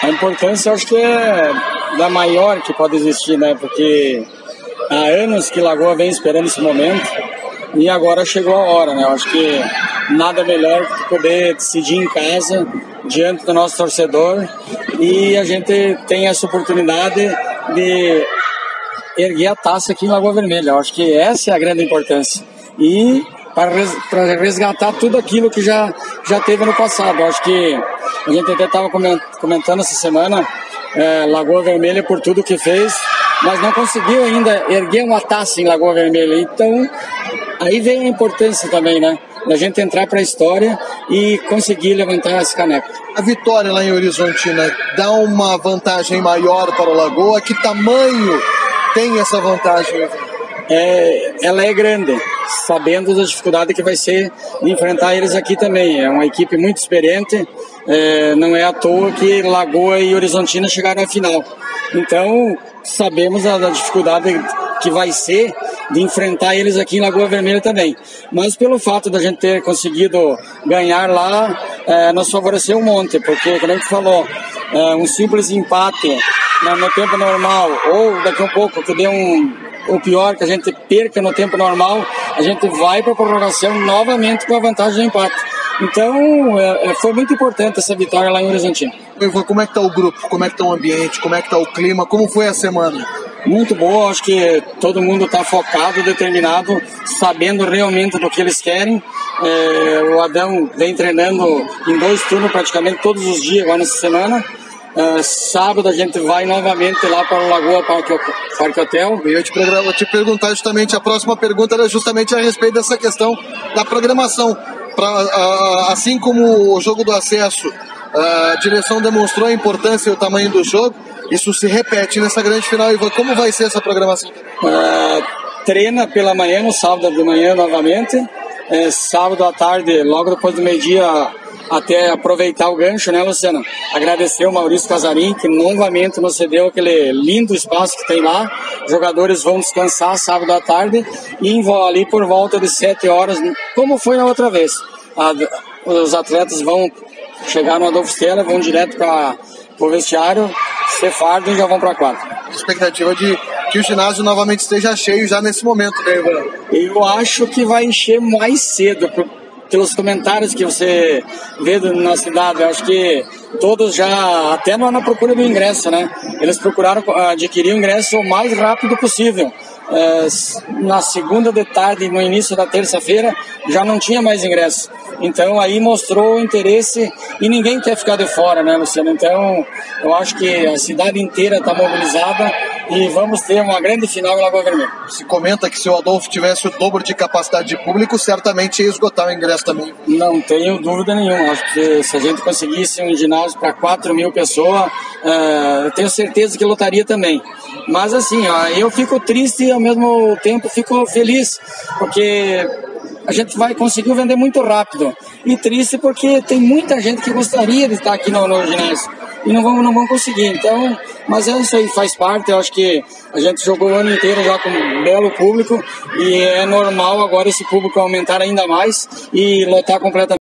A importância, eu acho que é da maior que pode existir, né? Porque há anos que Lagoa vem esperando esse momento e agora chegou a hora, né? Eu acho que nada melhor que poder decidir em casa, diante do nosso torcedor, e a gente tem essa oportunidade de erguer a taça aqui em Lagoa Vermelha. Eu acho que essa é a grande importância. E para resgatar tudo aquilo que já teve no passado. Eu acho que a gente até estava comentando essa semana, Lagoa Vermelha por tudo que fez, mas não conseguiu ainda erguer uma taça em Lagoa Vermelha. Então, aí vem a importância também, né? Da gente entrar para a história e conseguir levantar esse caneco. A vitória lá em Horizontina dá uma vantagem maior para o Lagoa? Que tamanho tem essa vantagem? Ela é grande, sabendo da dificuldade que vai ser de enfrentar eles aqui também. É uma equipe muito experiente, não é à toa que Lagoa e Horizontina chegaram à final. Então, sabemos da dificuldade que vai ser de enfrentar eles aqui em Lagoa Vermelha também. Mas pelo fato da gente ter conseguido ganhar lá, nos favoreceu um monte, porque, como a gente falou, um simples empate no tempo normal, ou daqui a pouco que dê o pior, que a gente perca no tempo normal, a gente vai para a prorrogação novamente com a vantagem do empate. Então, foi muito importante essa vitória lá em Horizontina. Como é que está o grupo? Como é que está o ambiente? Como é que está o clima? Como foi a semana? Muito boa, acho que todo mundo está focado, determinado, sabendo realmente do que eles querem. O Adão vem treinando em 2 turnos praticamente todos os dias agora nessa semana. Sábado a gente vai novamente lá para o Lagoa Parque Hotel. Eu vou te perguntar justamente, a próxima pergunta era justamente a respeito dessa questão da programação. Assim como o jogo do acesso, a direção demonstrou a importância e o tamanho do jogo, isso se repete nessa grande final. Ivan, como vai ser essa programação? Treina pela manhã, no sábado de manhã novamente, sábado à tarde, logo depois do meio-dia, até aproveitar o gancho, né, Luciano? Agradecer o Maurício Casarim, que novamente nos cedeu aquele lindo espaço que tem lá. Os jogadores vão descansar sábado à tarde e ali por volta de 7 horas, como foi na outra vez. Os atletas vão chegar no Adolfo Stella, vão direto para o vestiário, ser fardo e já vão para a quadra. Expectativa de que o ginásio novamente esteja cheio já nesse momento, né, Ivan? Eu acho que vai encher mais cedo, pelos comentários que você vê na cidade. Eu acho que todos já, até na procura do ingresso, né? Eles procuraram adquirir o ingresso o mais rápido possível. Na segunda de tarde, no início da terça-feira, já não tinha mais ingresso. Então aí mostrou o interesse e ninguém quer ficar de fora, né, Luciano? Então eu acho que a cidade inteira está mobilizada e vamos ter uma grande final em Lagoa Vermelha. Se comenta que se o Adolfo tivesse o dobro de capacidade de público, certamente ia esgotar o ingresso também. Não tenho dúvida nenhuma. Acho que se a gente conseguisse um ginásio para 4.000 pessoas, eu tenho certeza que lotaria também. Mas assim, eu fico triste e ao mesmo tempo fico feliz, porque a gente conseguir vender muito rápido. E triste porque tem muita gente que gostaria de estar aqui no ginásio e não vão conseguir. Então, mas isso aí faz parte. Eu acho que a gente jogou o ano inteiro já com um belo público e é normal agora esse público aumentar ainda mais e lotar completamente.